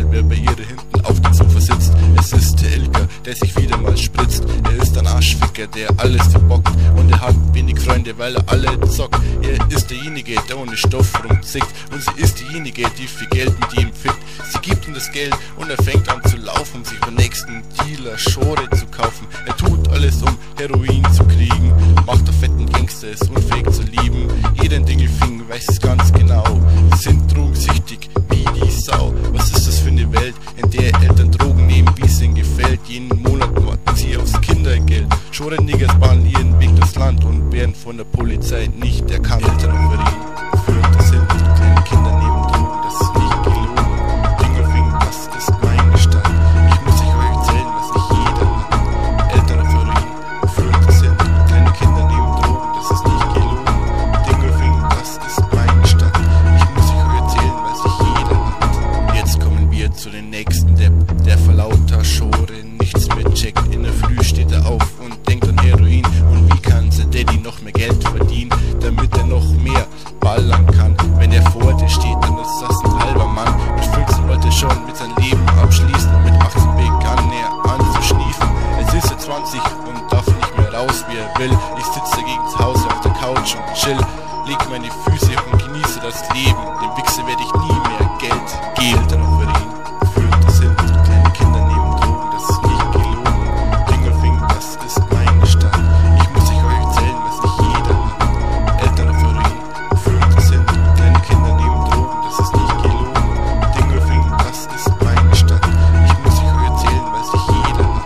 wer bei ihr hinten auf dem Sofa sitzt. Es ist der Ilka, der sich wieder mal spritzt. Er ist ein Arschficker, der alles verbockt. Und er hat wenig Freunde, weil er alle zockt. Er ist derjenige, der ohne Stoff rumzickt. Und sie ist diejenige, die viel Geld mit ihm fickt. Sie gibt ihm das Geld und er fängt an zu laufen, um sich beim nächsten Dealer Schore zu kaufen. Er tut alles, um Heroin zu kriegen. Macht der fetten Gangster, ist unfähig zu lieben. Jeder in Dingelfing weiß es ganz genau. Sie sind drogensüchtig wie die Sau. Was ist das für eine Welt, in der Eltern Drogen nehmen, wie es ihnen gefällt? Jeden Monat warten sie aufs Kindergeld. Schore-Niggers bahnen ihren Weg durchs Land und werden von der Polizei nicht erkannt. Eltern auf Verreden führen das hin, kleine Kinder nehmen Drogen, das ist nicht gelogen. Dingelfing, das ist meine Stadt. Ich muss euch erzählen, was nicht jeder hat. Eltern auf Verreden führen das hin, kleine Kinder nehmen Drogen, das ist nicht gelogen. Dingelfing, das ist meine Stadt. Ich muss euch erzählen, was nicht jeder hat. Jetzt kommen wir zu den nächsten Depp, der vor lauter Schore nichts mehr checkt. In der Früh steht er auf und denkt an Heroin. Und wie kann sein Daddy noch mehr Geld verdienen, damit er noch mehr ballern kann? Wenn er vor dir steht, dann ist das ein halber Mann. Mit 15 wollte er schon mit seinem Leben abschließen und mit 18 begann er an zu schniefen. Jetzt ist er 20 und darf nicht mehr raus, wie er will. Ich sitze gegen zu Hause auf der Couch und chill, leg meine Füße und genieße das Leben. Dem Wichser werde ich nie mehr Geld geben. Eltern auf Verreden führen das hin, kleine Kinder nehmen Drogen, das ist nicht gelogen. Dingelfing, das ist meine Stadt. Ich muss euch erzählen, was nicht jeder hat. Eltern auf Verreden führen das hin, kleine Kinder nehmen Drogen, das ist nicht gelogen. Dingelfing, das ist meine Stadt. Ich muss euch erzählen, was nicht jeder hat.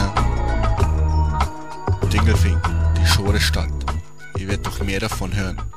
Dingelfing, die Schore Stadt. Ihr werdet doch mehr davon hören.